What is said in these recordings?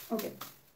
Okay.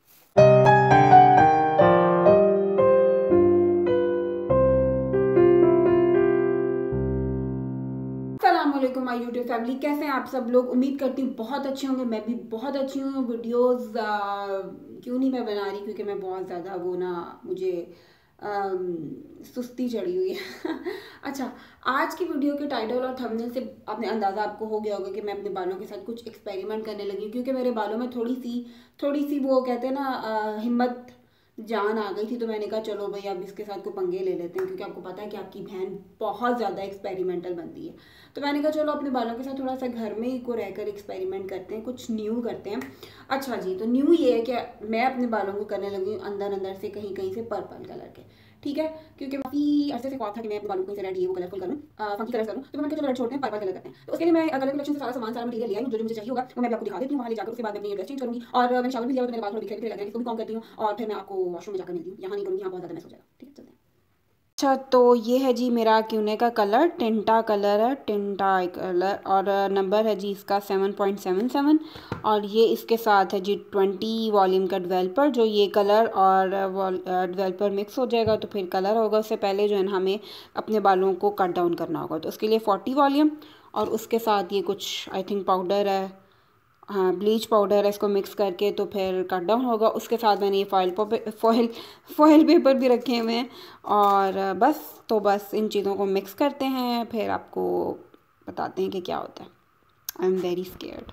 अस्सलामुअलैकुम my YouTube family, कैसे हैं आप सब लोग। उम्मीद करती हूँ बहुत अच्छे होंगे। मैं भी बहुत अच्छी हूँ। वीडियोस क्यों नहीं मैं बना रही, क्योंकि मैं बहुत ज़्यादा वो ना मुझे सुस्ती चढ़ी हुई है। अच्छा, आज की वीडियो के टाइटल और थंबनेल से आपने अंदाज़ा आपको हो गया होगा कि मैं अपने बालों के साथ कुछ एक्सपेरिमेंट करने लगी हूँ, क्योंकि मेरे बालों में थोड़ी सी वो कहते हैं ना हिम्मत जान आ गई थी। तो मैंने कहा चलो भाई अब इसके साथ को पंगे ले लेते हैं, क्योंकि आपको पता है कि आपकी बहन बहुत ज़्यादा एक्सपेरिमेंटल बनती है। तो मैंने कहा चलो अपने बालों के साथ थोड़ा सा घर में ही को रहकर एक्सपेरिमेंट करते हैं, कुछ न्यू करते हैं। अच्छा जी, तो न्यू ये है कि मैं अपने बालों को करने लगी हूँ अंदर अंदर से कहीं कहीं से पर्पल कलर के, ठीक है। क्योंकि काफ़ी अरसे से ख्वाब था कि मैं अपने बालों को कहीं से रेड ये वो कलरफुल करूँ, फंकी कलर करूँ। तो मैंने कहा चलो रेड छोड़ते हैं, पर्पल कलर करते हैं। तो उसके लिए मैं कलर कलेक्शन से सारा मटीरियल लिया है, जो मुझे चाहिए होगा वो मैं आपको दिखा देती हूँ। वहाँ ले जाकर उसके बाद मैं अपनी ड्रेस चेंज करूँगी, और मैंने शावर भी लिया, तो मेरे बाल थोड़े बिखरे बिखरे लग रहे हैं, इसको भी कॉम करती हूँ, और फिर मैं आपको वॉशरूम में जाकर मिलती हूँ। यहाँ नहीं करूँगी, यहाँ बहुत ज़्यादा मैस हो जाएगा, ठीक है। चलते हैं। अच्छा, तो ये है जी मेरा क्यूने का कलर, टिंटा कलर है, टिंटा कलर, और नंबर है जी इसका 7.77। और ये इसके साथ है जी 20 वॉल्यूम का डेवलपर। जो ये कलर और डेवलपर मिक्स हो जाएगा तो फिर कलर होगा। उससे पहले जो है ना हमें अपने बालों को कट डाउन करना होगा, तो उसके लिए 40 वॉल्यूम, और उसके साथ ये कुछ आई थिंक पाउडर है, हाँ ब्लीच पाउडर है, इसको मिक्स करके तो फिर कट डाउन होगा। उसके साथ मैंने ये फॉइल पेपर भी रखे हुए हैं। और बस इन चीज़ों को मिक्स करते हैं, फिर आपको बताते हैं कि क्या होता है। I am very scared.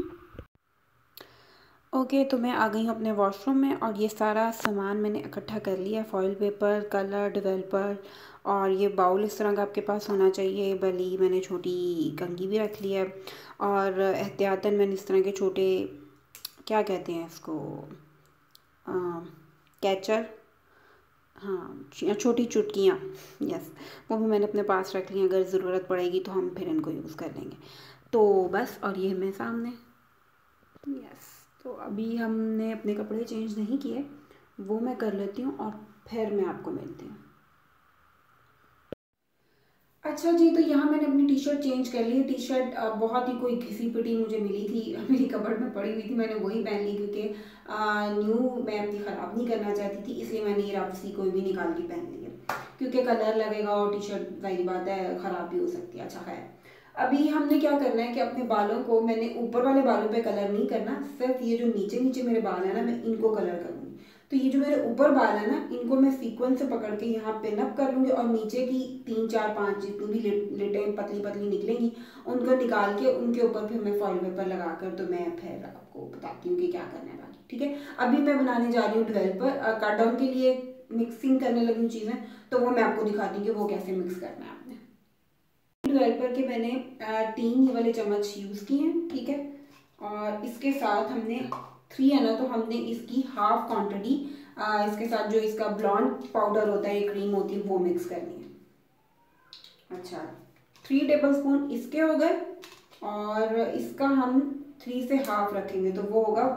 Okay, तो मैं आ गई हूँ अपने वॉशरूम में, और ये सारा सामान मैंने इकट्ठा कर लिया है। फॉइल पेपर, कलर, डेवलपर, और ये बाउल इस तरह का आपके पास होना चाहिए। बली मैंने छोटी कंघी भी रख ली है, और एहतियातन मैंने इस तरह के छोटे, क्या कहते हैं इसको, कैचर, हाँ छोटी चुटकियाँ, यस, वो भी मैंने अपने पास रख ली हैं। अगर ज़रूरत पड़ेगी तो हम फिर इनको यूज़ कर लेंगे। तो बस, और ये मैं सामने, यस। तो अभी हमने अपने कपड़े चेंज नहीं किए, वो मैं कर लेती हूँ और फिर मैं आपको मिलती हूँ। अच्छा जी, तो यहाँ मैंने अपनी टी शर्ट चेंज कर ली है। टी शर्ट बहुत ही कोई घिसी पिटी मुझे मिली थी, मेरी कपबोर्ड में पड़ी हुई थी, मैंने वही पहन ली, क्योंकि न्यू मैं अपनी ख़राब नहीं करना चाहती थी, इसलिए मैंने ये वापसी कोई भी निकाल के पहन ली है। क्योंकि कलर लगेगा और टी शर्ट जाहिर बात है ख़राब भी हो सकती है। अच्छा खैर, अभी हमने क्या करना है कि अपने बालों को, मैंने ऊपर वाले बालों पे कलर नहीं करना, सिर्फ ये जो नीचे नीचे मेरे बाल है ना, मैं इनको कलर करूँगी। तो ये जो मेरे ऊपर बाल है ना, इनको मैं सीक्वेंस से पकड़ के यहाँ पिन अप कर लूँगी, और नीचे की 3 4 5 जितनी भी लिटें पतली पतली निकलेंगी, उनको निकाल के उनके ऊपर फिर मैं फॉइल पेपर लगा कर, तो मैं फिर आपको बताती हूँ कि क्या करना है बाकी, ठीक है। अभी मैं बनाने जा रही हूँ डेवलपर, कट डाउन के लिए मिक्सिंग करने लगी हूँ चीज़ें, तो वो मैं आपको दिखाती हूँ कि वो कैसे मिक्स करना है आपने। डेवलपर के मैंने 3 ये वाले चम्मच यूज़ किए हैं, ठीक है। और इसके साथ हमने 3 है ना, तो हमने इसकी हाफ क्वांटिटी इसके साथ जो इसका ब्लॉन्ड पाउडर होता है, क्रीम होती है, वो मिक्स करनी है। अच्छा, 3 टेबल स्पून इसके हो गए, और इसका हम 3 से हाफ रखेंगे, तो वो होगा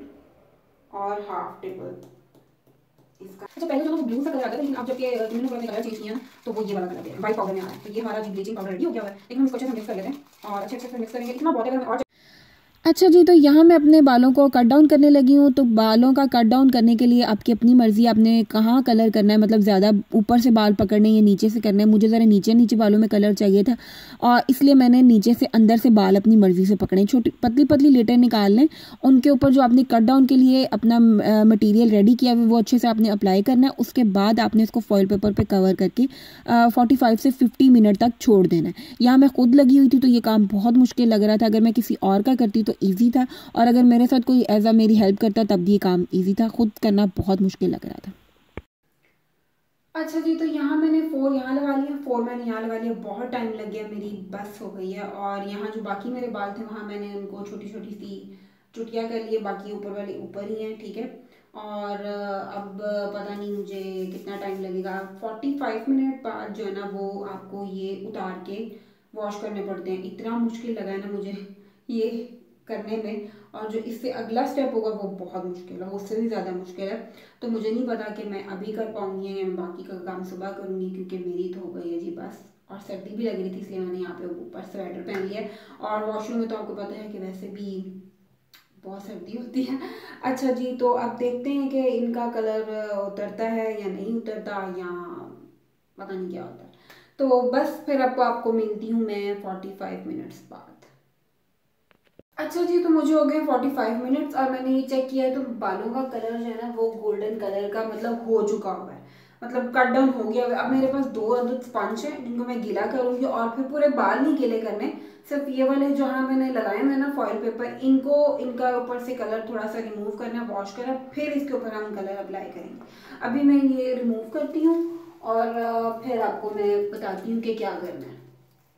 1.5 टेबल इसका। अच्छा, पहले जो ब्लू सा कलर आता है, लेकिन अब जब ये तुमने कलर चेंज किया ना, तो वो ये वाला कलर है, व्हाइट पाउडर में आ रहा है। तो ये हमारा ब्लीचिंग पाउडर रेडी हो गया है, लेकिन हम इसको अच्छे से मिक्स कर लेते हैं, और अच्छे से मिक्स करेंगे। इतना बहुत है, और अच्छा जी, तो यहाँ मैं अपने बालों को कट डाउन करने लगी हूँ। तो बालों का कट डाउन करने के लिए आपकी अपनी मर्ज़ी, आपने कहाँ कलर करना है, मतलब ज़्यादा ऊपर से बाल पकड़ने या नीचे से करना है। मुझे ज़रा नीचे नीचे बालों में कलर चाहिए था, और इसलिए मैंने नीचे से अंदर से बाल अपनी मर्ज़ी से पकड़े। छोटी पतली पतली लेटें निकाल लें, उनके ऊपर जो आपने कट डाउन के लिए अपना मटीरियल रेडी किया है वो अच्छे से आपने अप्लाई करना है। उसके बाद आपने इसको फॉइल पेपर पर कवर करके 45 से 50 मिनट तक छोड़ देना है। यहाँ मैं खुद लगी हुई थी, तो ये काम बहुत मुश्किल लग रहा था। अगर मैं किसी और का करती तो ईजी था, और अगर मेरे साथ कोई एज मेरी हेल्प करता तब भी ये काम ईजी था। खुद करना बहुत मुश्किल लग रहा था। अच्छा जी, तो यहाँ मैंने 4 यहाँ लगा लिया, 4 मैंने यहाँ लगा लिया। बहुत टाइम लग गया, मेरी बस हो गई है। और यहाँ जो बाकी मेरे बाल थे, वहाँ मैंने उनको छोटी छोटी सी चुटियाँ कर लिए, बाकी ऊपर वाले ऊपर ही हैं, ठीक है। और अब पता नहीं मुझे कितना टाइम लगेगा। 45 मिनट बाद जो है ना, वो आपको ये उतार के वॉश करने पड़ते हैं। इतना मुश्किल लगा है ना मुझे ये करने में, और जो इससे अगला स्टेप होगा वो बहुत मुश्किल है, उससे भी ज़्यादा मुश्किल है। तो मुझे नहीं पता कि मैं अभी कर पाऊंगी या मैं बाकी का काम सुबह करूंगी, क्योंकि मेरी तो हो गई है जी बस। और सर्दी भी लग रही थी, इसलिए मैंने यहाँ पे ऊपर स्वेटर पहन लिया है। और वॉशरूम में तो आपको पता है कि वैसे भी बहुत सर्दी होती है। अच्छा जी, तो अब देखते हैं कि इनका कलर उतरता है या नहीं उतरता, या पता नहीं क्या होता है। तो बस फिर आपको मिलती हूँ मैं 45 मिनट्स बाद। अच्छा जी, तो मुझे हो गए 45 मिनट्स और मैंने ये चेक किया है तो बालों का कलर जो है ना वो गोल्डन कलर का मतलब हो चुका हुआ है, मतलब कट डाउन हो गया। अब मेरे पास 2 अदद स्पंज है जिनको मैं गीला करूंगी, और फिर पूरे बाल नहीं गीले करने, सिर्फ ये वाले जहाँ मैंने लगाए हैं ना फॉइल पेपर, इनका ऊपर से कलर थोड़ा सा रिमूव करना, वॉश करना, फिर इसके ऊपर हम कलर अप्लाई करेंगे। अभी मैं ये रिमूव करती हूँ और फिर आपको मैं बताती हूँ कि क्या करना है।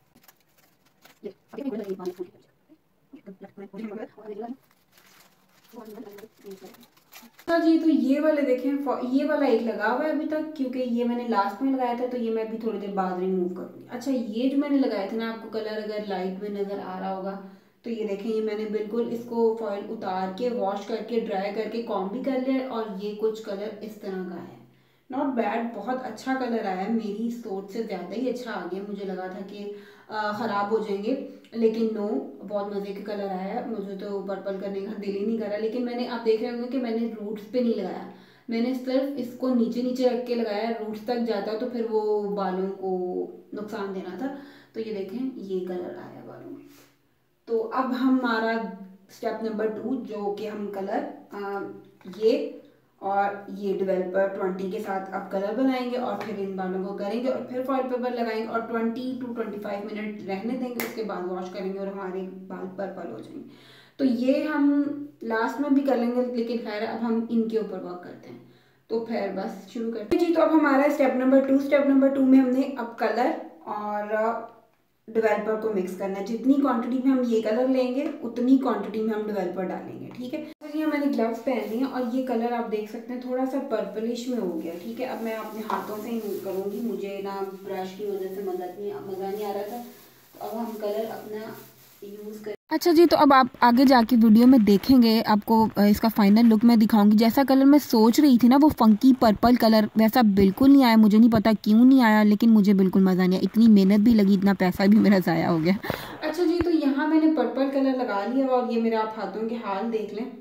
अच्छा जी, तो ये वाले देखें, ये वाला एक लगा हुआ है अभी तक, क्योंकि ये मैंने लास्ट में लगाया था, तो ये मैं अभी थोड़ी देर बाद रिमूव करूँगी। अच्छा, ये जो मैंने लगाए थे ना, आपको कलर अगर लाइट में नज़र आ रहा होगा तो ये देखें, ये मैंने बिल्कुल इसको फॉइल उतार के वॉश करके ड्राई करके कॉम भी कर लिया, और ये कुछ कलर इस तरह का है। नॉट बैड, बहुत अच्छा कलर आया है, मेरी सोच से ज़्यादा ही अच्छा आ गया। मुझे लगा था कि ख़राब हो जाएंगे, लेकिन नो, बहुत मज़े के कलर आया है। मुझे तो पर्पल करने का दिल ही नहीं कर रहा, लेकिन मैंने, आप देख रहे होंगे कि मैंने रूट्स पे नहीं लगाया, मैंने सिर्फ इसको नीचे नीचे रख के लगाया। रूट्स तक जाता तो फिर वो बालों को नुकसान देना था। तो ये देखें, ये कलर आया बालों में। तो अब हमारा स्टेप नंबर 2, जो कि हम कलर ये और ये डेवलपर 20 के साथ अब कलर बनाएंगे, और फिर इन बालों को करेंगे, और फिर फॉइल पेपर लगाएंगे, और 20 to 25 मिनट रहने देंगे, उसके बाद वॉश करेंगे और हमारे बाल पर्पल हो जाएंगे। तो ये हम लास्ट में भी कर लेंगे, लेकिन खैर अब हम इनके ऊपर वर्क करते हैं। तो फिर बस शुरू करते हैं जी। तो अब हमारा स्टेप नंबर 2 में हमने अब कलर और डेवलपर को मिक्स करना है। जितनी क्वांटिटी में हम ये कलर लेंगे उतनी क्वांटिटी में हम डेवलपर डालेंगे, ठीक है। तो ये मैंने ग्लव्स पहन लिए और ये कलर आप देख सकते हैं थोड़ा सा पर्पलिश में हो गया, ठीक है। अब मैं अपने हाथों से ही मूव करूँगी, मुझे ना ब्रश की वजह से मज़ा नहीं आ रहा था। तो अब हम कलर अपना यूज़ कर। अच्छा जी, तो अब आप आगे जाके वीडियो में देखेंगे, आपको इसका फाइनल लुक मैं दिखाऊंगी। जैसा कलर मैं सोच रही थी ना, वो फंकी पर्पल कलर, वैसा बिल्कुल नहीं आया। मुझे नहीं पता क्यों नहीं आया, लेकिन मुझे बिल्कुल मज़ा नहीं आया। इतनी मेहनत भी लगी, इतना पैसा भी मेरा ज़ाया हो गया। अच्छा जी, तो यहाँ मैंने पर्पल कलर लगा लिया और ये मेरे आप हाथों के हाल देख लें।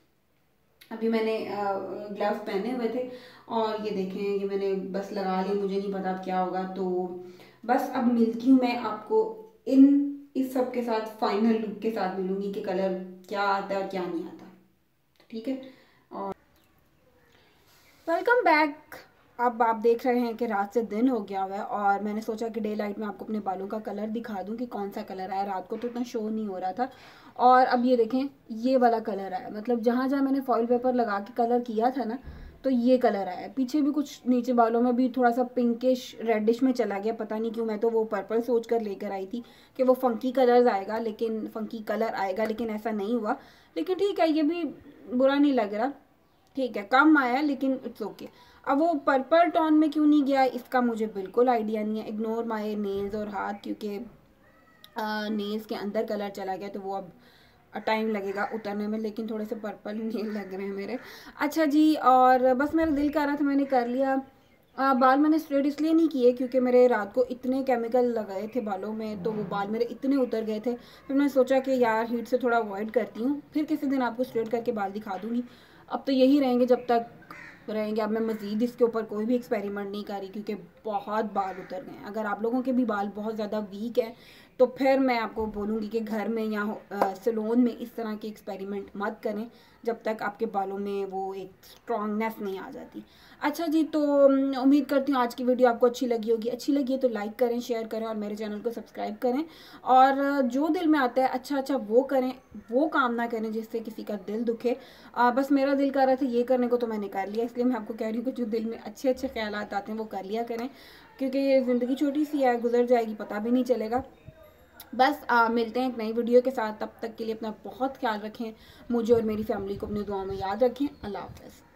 अभी मैंने ग्लव्स पहने हुए थे और ये देखें, ये मैंने बस लगा लिया, मुझे नहीं पता अब क्या होगा। तो बस अब मिलती हूँ मैं आपको इस सब के साथ, फाइनल लुक के साथ मिलूंगी कि कलर क्या आता है और क्या नहीं आता, ठीक है। और वेलकम बैक। अब आप देख रहे हैं कि रात से दिन हो गया हुआ है और मैंने सोचा कि डे लाइट में आपको अपने बालों का कलर दिखा दूं कि कौन सा कलर आया। रात को तो इतना शो नहीं हो रहा था। और अब ये देखें, ये वाला कलर आया, मतलब जहाँ जहाँ मैंने फॉइल पेपर लगा के कलर किया था ना, तो ये कलर आया। पीछे भी कुछ, नीचे बालों में भी थोड़ा सा पिंकिश रेडिश में चला गया, पता नहीं क्यों। मैं तो वो पर्पल सोच कर लेकर आई थी कि वो फंकी कलर्स आएगा, लेकिन फंकी कलर आएगा, लेकिन ऐसा नहीं हुआ। लेकिन ठीक है, ये भी बुरा नहीं लग रहा, ठीक है, कम आया लेकिन इट्स ओके। अब वो पर्पल टोन में क्यों नहीं गया इसका मुझे बिल्कुल आइडिया नहीं है। इग्नोर माय नेल्स और हाथ, क्योंकि नेल्स के अंदर कलर चला गया, तो वो अब टाइम लगेगा उतरने में। लेकिन थोड़े से पर्पल नेल लग रहे हैं मेरे। अच्छा जी, और बस मेरा दिल कर रहा था, मैंने कर लिया। बाल मैंने स्ट्रेट इसलिए नहीं किए क्योंकि मेरे रात को इतने केमिकल लगाए थे बालों में, तो वो बाल मेरे इतने उतर गए थे। फिर मैंने सोचा कि यार हीट से थोड़ा अवॉइड करती हूँ, फिर किसी दिन आपको स्ट्रेट करके बाल दिखा दूँगी। अब तो यही रहेंगे जब तक रहेंगे। अब मैं मज़ीद इसके ऊपर कोई भी एक्सपेरिमेंट नहीं कर रही, क्योंकि बहुत बाल उतर गए हैं। अगर आप लोगों के भी बाल बहुत ज़्यादा वीक हैं तो फिर मैं आपको बोलूँगी कि घर में या सैलून में इस तरह के एक्सपेरिमेंट मत करें जब तक आपके बालों में वो एक स्ट्रॉन्गनेस नहीं आ जाती। अच्छा जी, तो उम्मीद करती हूँ आज की वीडियो आपको अच्छी लगी होगी। अच्छी लगी है तो लाइक करें, शेयर करें और मेरे चैनल को सब्सक्राइब करें। और जो दिल में आता है अच्छा वो करें, वो काम ना करें जिससे किसी का दिल दुखे। बस मेरा दिल कर रहा था ये करने को, तो मैंने कर लिया। इसलिए मैं आपको कह रही हूँ कि जो दिल में अच्छे अच्छे ख्यालात आते हैं वो कर लिया करें, क्योंकि ये ज़िंदगी छोटी सी है, गुजर जाएगी, पता भी नहीं चलेगा। बस मिलते हैं एक नई वीडियो के साथ। तब तक के लिए अपना बहुत ख्याल रखें, मुझे और मेरी फैमिली को अपनी दुआओं में याद रखें। अल्लाह हाफ़िज़।